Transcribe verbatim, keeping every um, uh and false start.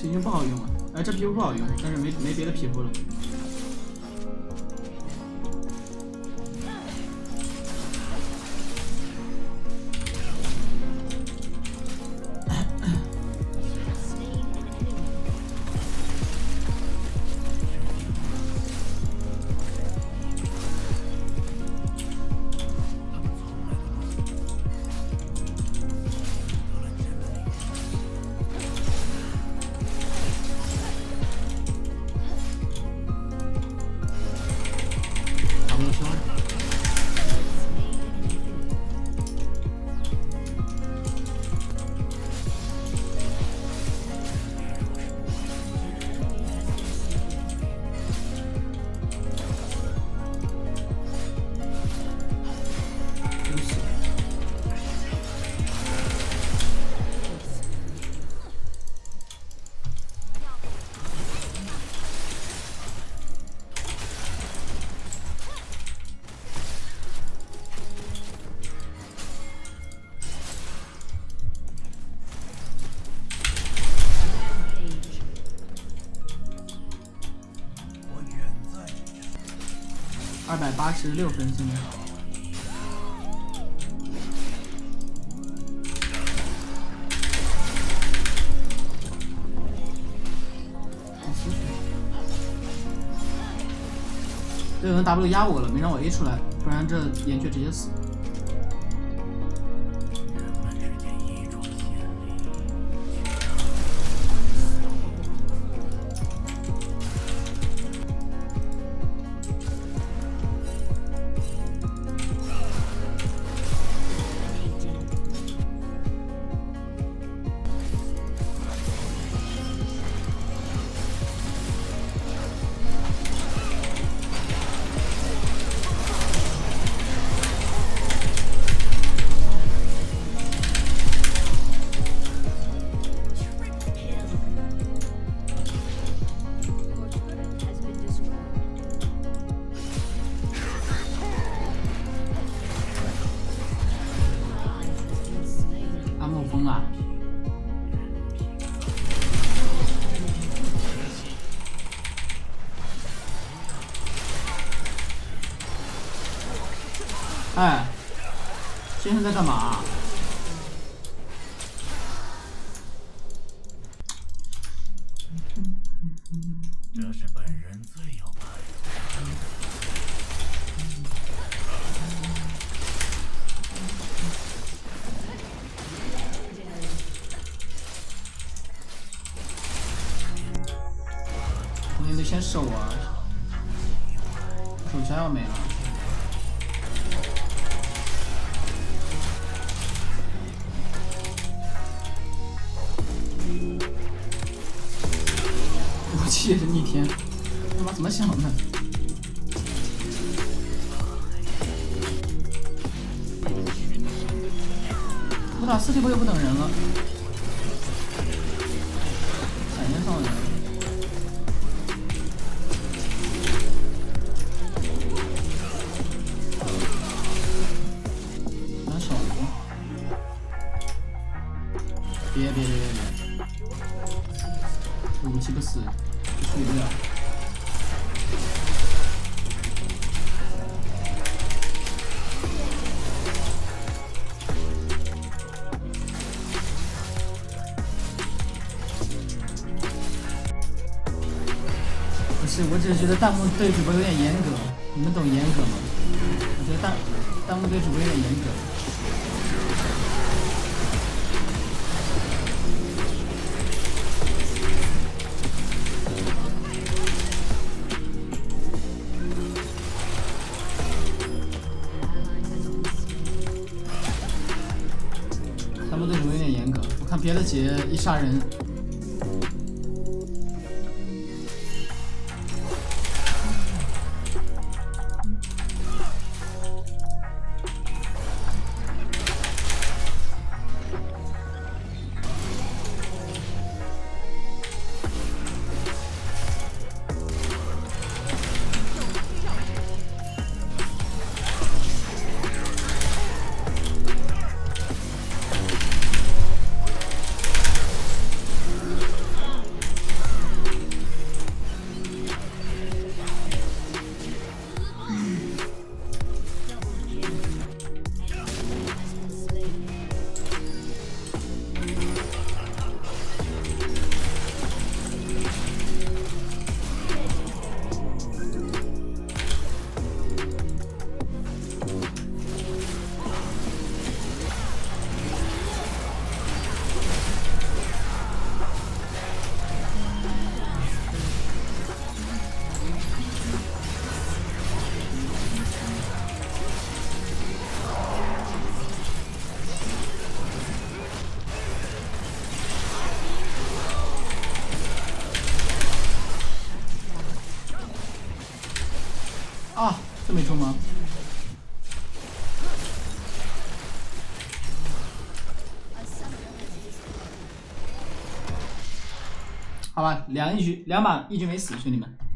这已经不好用了。哎，这皮肤不好用，但是没没别的皮肤了。二百八十六分现在。对，有人 W 压我了，没让我 A 出来，不然这岩雀直接死。疯啊！哎，先生在干嘛？ 这是本人最有办法。 你得先守啊，手枪要没了。武器也是逆天，他妈怎么想的？不打四 T 波又不等人了，闪现上来。 别别别别别！武器不死，处理不了。不是，我只是觉得弹幕对主播有点严格，你们懂严格吗？我觉得弹弹幕对主播有点严格。 他们对主播有点严格，我看别的节一杀人。 是没中吗？好吧，两一局两把一局没死，兄弟们。